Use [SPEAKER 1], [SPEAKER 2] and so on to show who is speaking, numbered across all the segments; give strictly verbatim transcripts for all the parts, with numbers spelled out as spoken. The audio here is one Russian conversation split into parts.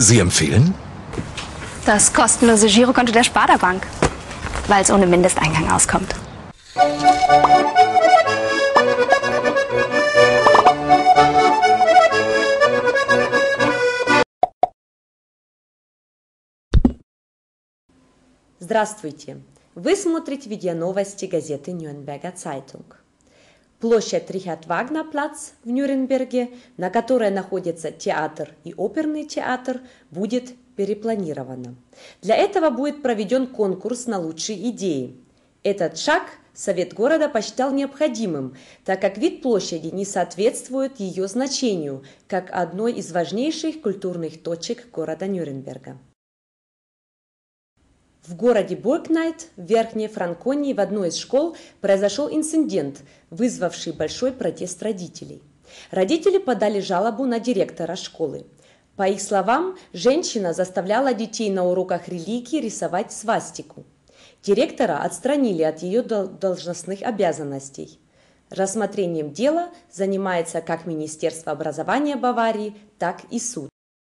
[SPEAKER 1] Sie empfehlen?
[SPEAKER 2] Das kostenlose Girokonto der Sparda Bank, weil es ohne Mindesteingang auskommt.
[SPEAKER 3] Здравствуйте! Вы смотрите видеоновости газеты «Нюрнберger Zeitung». Площадь Рихард-Вагнер-Плац в Нюрнберге, на которой находится театр и оперный театр, будет перепланирована. Для этого будет проведен конкурс на лучшие идеи. Этот шаг Совет города посчитал необходимым, так как вид площади не соответствует ее значению, как одной из важнейших культурных точек города Нюрнберга. В городе Бургнайт в Верхней Франконии в одной из школ произошел инцидент, вызвавший большой протест родителей. Родители подали жалобу на директора школы. По их словам, женщина заставляла детей на уроках религии рисовать свастику. Директора отстранили от ее должностных обязанностей. Рассмотрением дела занимается как Министерство образования Баварии, так и суд.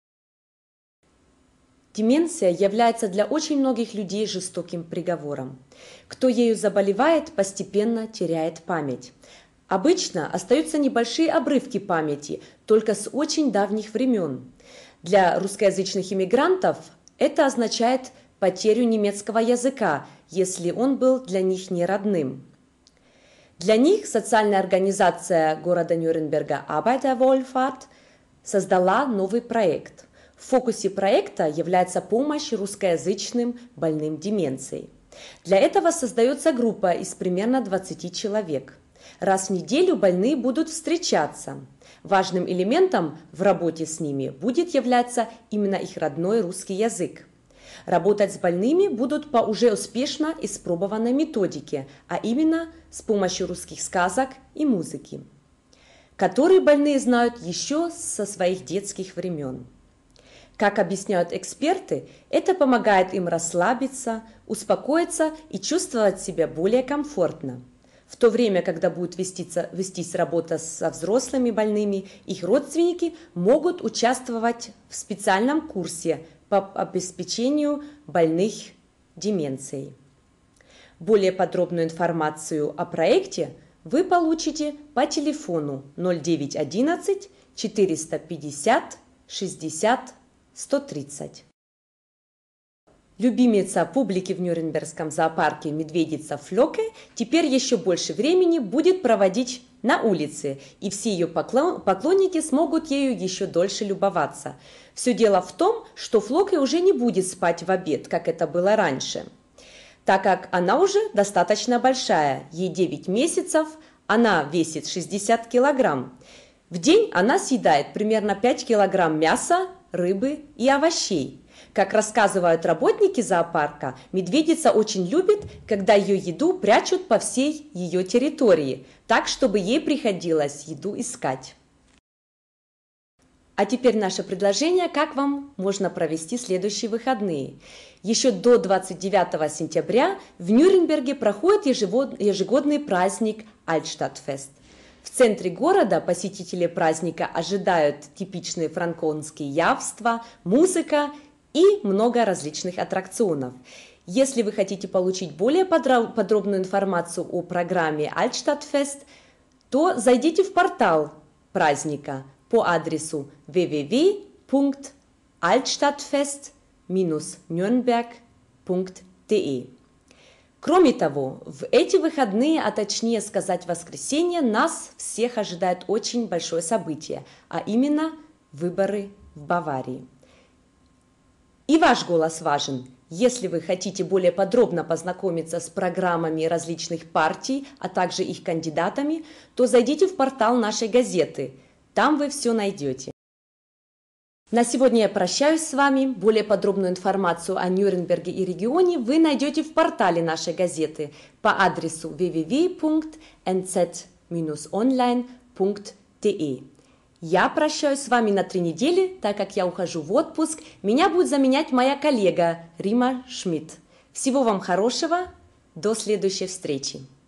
[SPEAKER 3] Деменция является для очень многих людей жестоким приговором. Кто ею заболевает, постепенно теряет память. Обычно остаются небольшие обрывки памяти, только с очень давних времен. Для русскоязычных иммигрантов это означает потерю немецкого языка, если он был для них не родным. Для них социальная организация города Нюрнберга Arbeiterwohlfahrt создала новый проект. В фокусе проекта является помощь русскоязычным больным деменцией. Для этого создается группа из примерно двадцати человек. Раз в неделю больные будут встречаться. Важным элементом в работе с ними будет являться именно их родной русский язык. Работать с больными будут по уже успешно испробованной методике, а именно с помощью русских сказок и музыки, которые больные знают еще со своих детских времен. Как объясняют эксперты, это помогает им расслабиться, успокоиться и чувствовать себя более комфортно. В то время, когда будет вестись, вестись работа со взрослыми больными, их родственники могут участвовать в специальном курсе по обеспечению больных деменцией. Более подробную информацию о проекте вы получите по телефону ноль девять одиннадцать четыреста пятьдесят шестьдесят сто тридцать. Любимица публики в Нюрнбергском зоопарке медведица Флёке теперь еще больше времени будет проводить на улице, и все ее поклонники смогут ею еще дольше любоваться. Все дело в том, что Флёке уже не будет спать в обед, как это было раньше, так как она уже достаточно большая, ей девять месяцев, она весит шестьдесят килограмм. В день она съедает примерно пять килограмм мяса, рыбы и овощей. Как рассказывают работники зоопарка, медведица очень любит, когда ее еду прячут по всей ее территории, так, чтобы ей приходилось еду искать. А теперь наше предложение, как вам можно провести следующие выходные. Еще до двадцать девятого сентября в Нюрнберге проходит ежегодный праздник Altstadtfest. В центре города посетители праздника ожидают типичные франконские явства, музыка и много различных аттракционов. Если вы хотите получить более подробную информацию о программе Altstadtfest, то зайдите в портал праздника по адресу w w w пункт altstadtfest dash nürnberg пункт d e. Кроме того, в эти выходные, а точнее сказать воскресенье, нас всех ожидает очень большое событие, а именно выборы в Баварии. И ваш голос важен. Если вы хотите более подробно познакомиться с программами различных партий, а также их кандидатами, то зайдите в портал нашей газеты. Там вы все найдете. На сегодня я прощаюсь с вами. Более подробную информацию о Нюрнберге и регионе вы найдете в портале нашей газеты по адресу w w w пункт n z dash online пункт d e. Я прощаюсь с вами на три недели, так как я ухожу в отпуск. Меня будет заменять моя коллега Рима Шмидт. Всего вам хорошего. До следующей встречи.